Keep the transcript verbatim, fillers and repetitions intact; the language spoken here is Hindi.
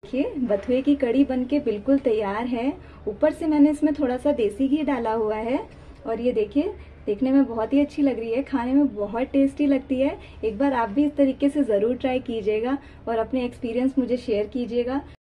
देखिए बथुए की कड़ी बनके बिल्कुल तैयार है। ऊपर से मैंने इसमें थोड़ा सा देसी घी डाला हुआ है और ये देखिए देखने में बहुत ही अच्छी लग रही है, खाने में बहुत टेस्टी लगती है। एक बार आप भी इस तरीके से जरूर ट्राई कीजिएगा और अपने एक्सपीरियंस मुझे शेयर कीजिएगा।